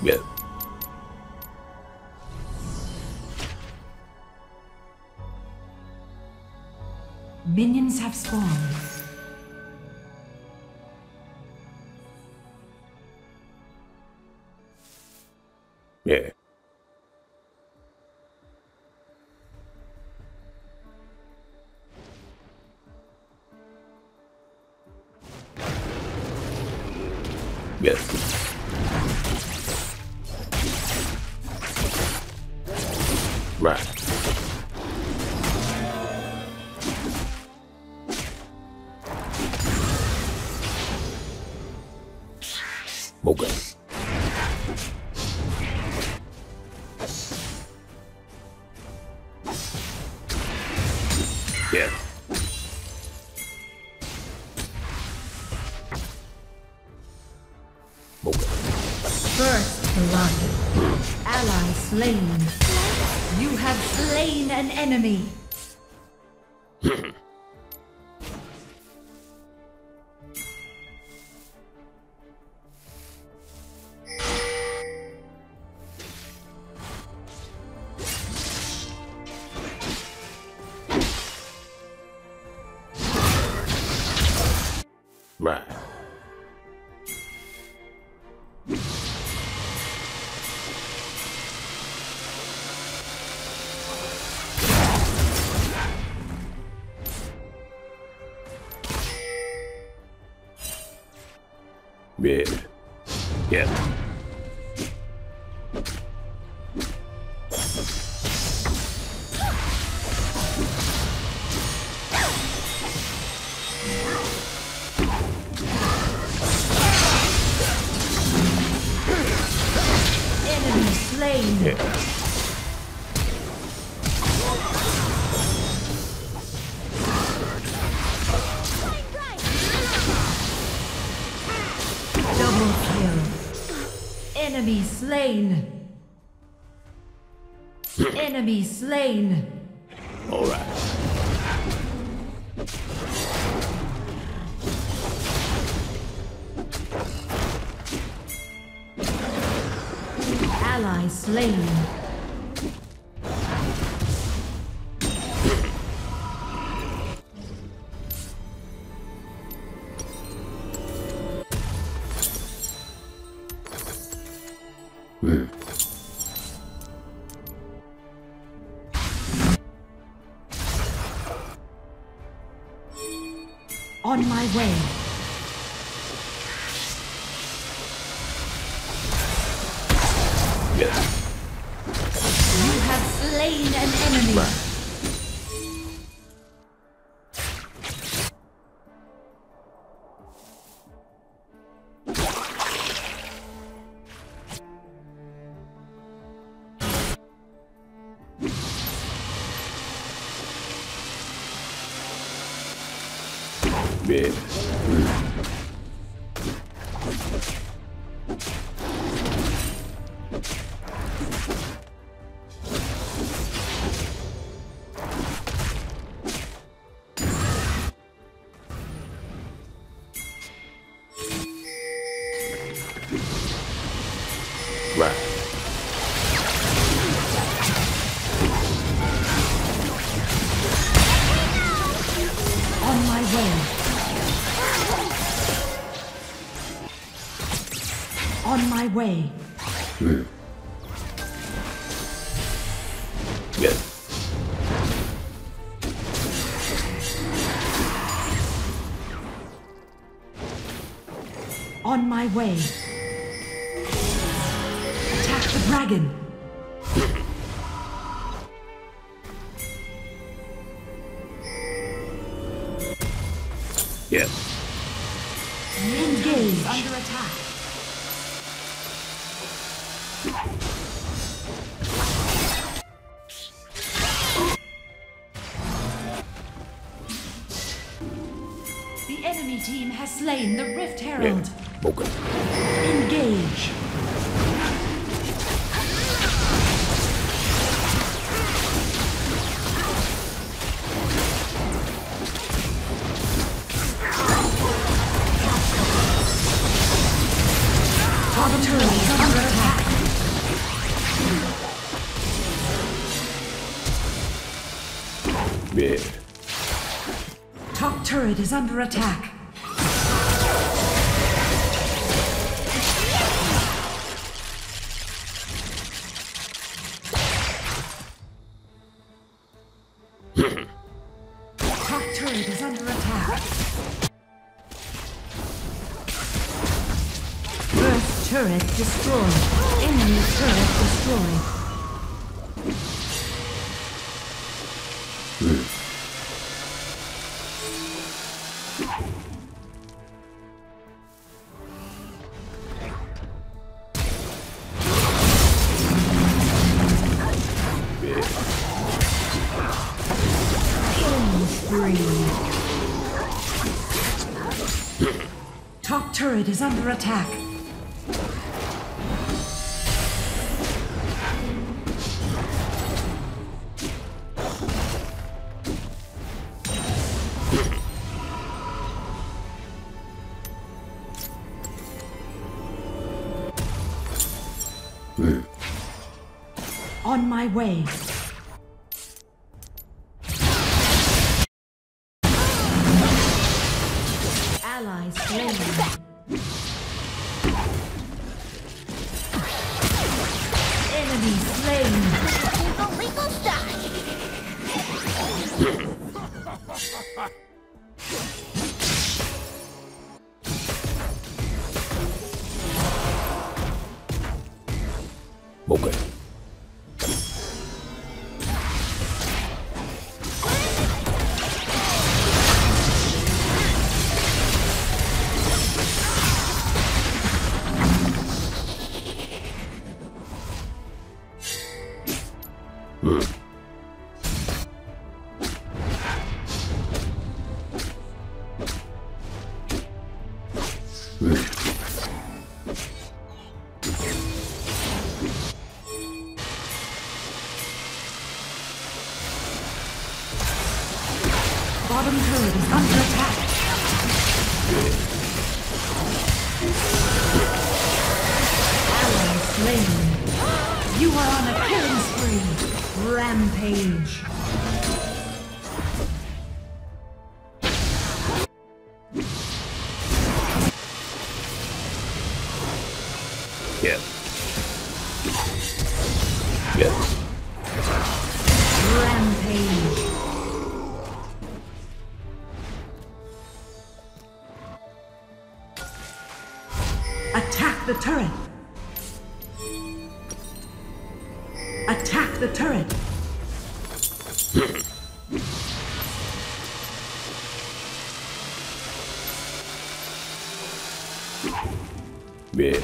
Yeah. Minions have spawned. Yeah. Yes. Right. Okay. Yeah. Okay. First blood. Ally slain. You have slain an enemy. Right. Yeah. Yeah. Enemy slain. Yeah. Double kill. Enemy slain. Enemy slain. All right. Ally slain. On my way. Yeah. You have slain an enemy. Right. Yeah. Right. On my way. On my way. Yeah. On my way. Attack the dragon. Yeah. Engage. Under attack. The enemy team has slain the Rift Herald. Yeah. Okay. Engage. Top turret is under attack. turret is under attack. Top turret is under attack. First turret destroyed. Enemy turret destroyed. Top turret is under attack. On my way. Allies slain. Enemy slain. Legal style. Okay. Bottom turret is under attack. Ally slain. You are on a killing spree. Rampage. Yeah. Yeah. Rampage. Attack the turret. Attack the turret. Yeah.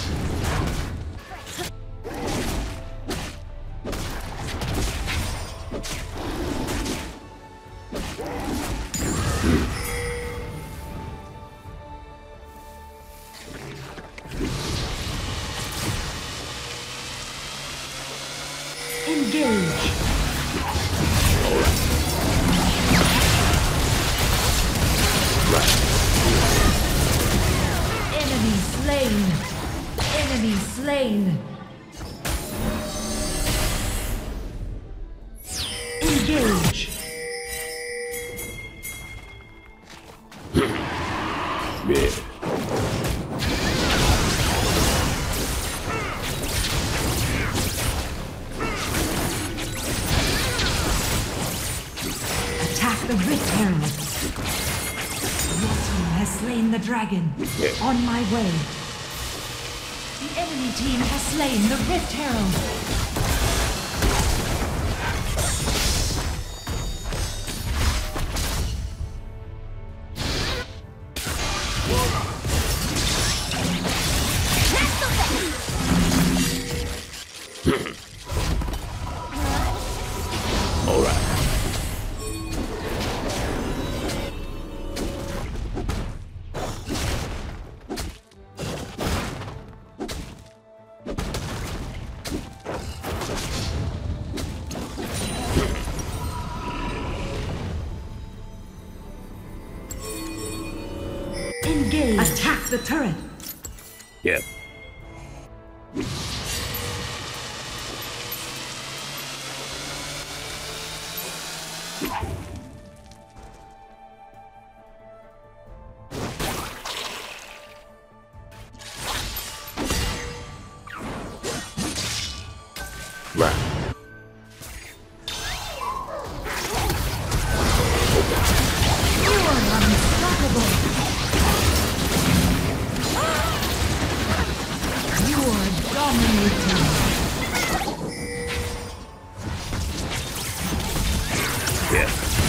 Engage. Enemy slain. Enemy slain. Engage. Yeah. Attack the Rift Herald. Your team has slain the dragon. Yeah. On my way. The enemy team has slain the Rift Herald. All right. Engage. Attack the turret. Yeah. Right. You are unstoppable. You are dominating. Yeah.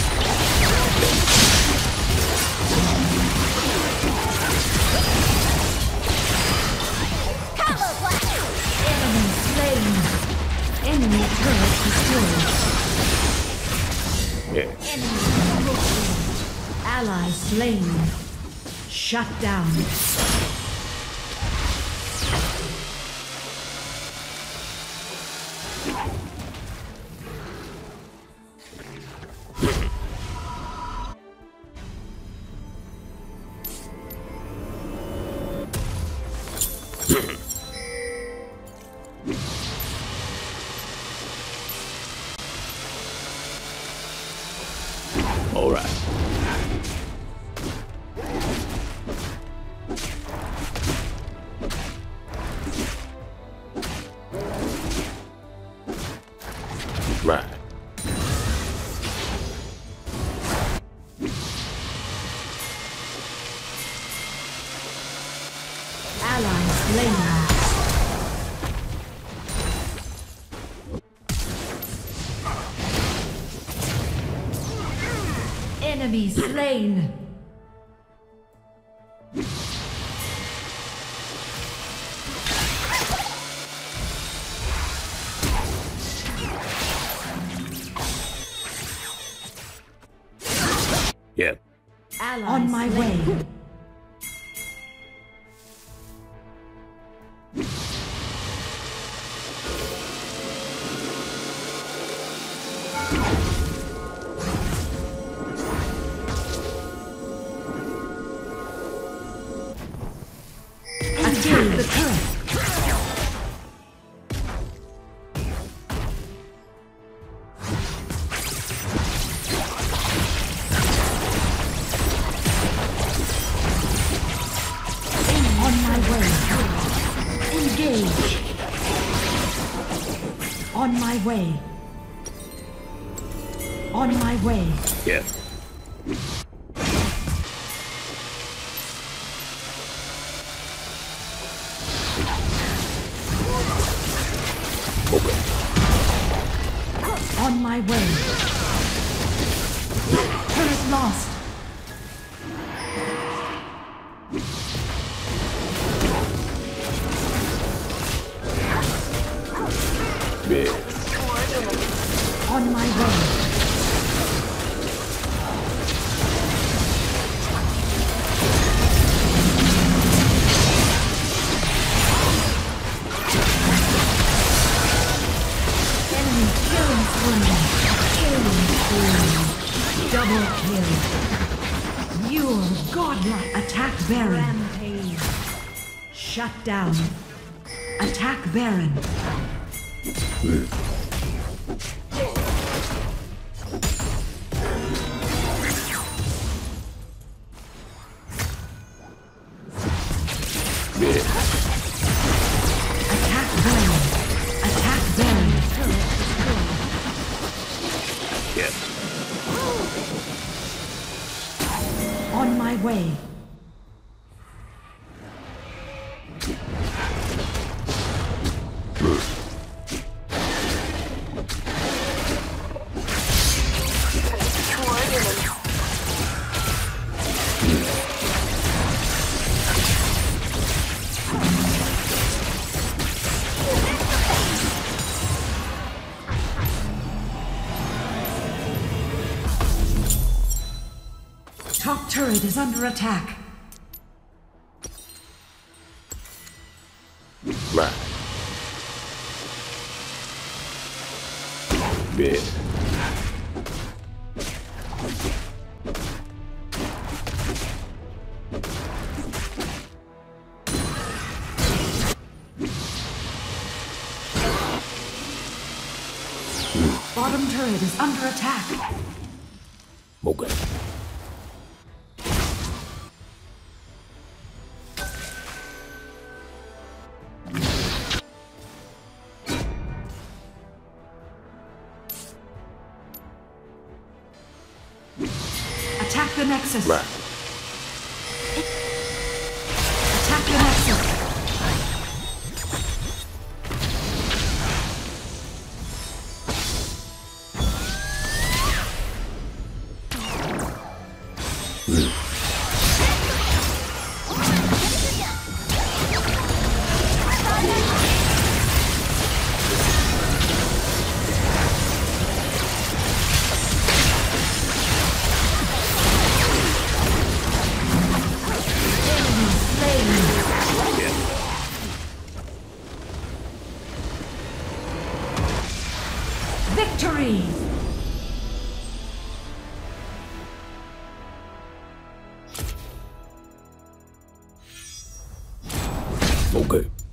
Combo blast! Enemy slain. Enemy turret destroyed. Yeah. Enemy double kill. Ally slain. Shut down. All right. Right. Ally slain. Enemy slain. Yeah. Ally on my way. Attack the turret. On my way. Engage. On my way. On my way. Yeah. Okay. On my way. Turret lost. Yeah. On my way. Enemy killing spree. Killing spree. Double kill. You're godlike. Attack Baron. Rampage. Shut down. Attack Baron. Yeah. Attack Baron. Attack Baron. Yeah. On my way. Top turret is under attack. Right. Yeah. Bottom turret is under attack. Okay. the Nexus. Right. Attack the Nexus. Victory! Okay.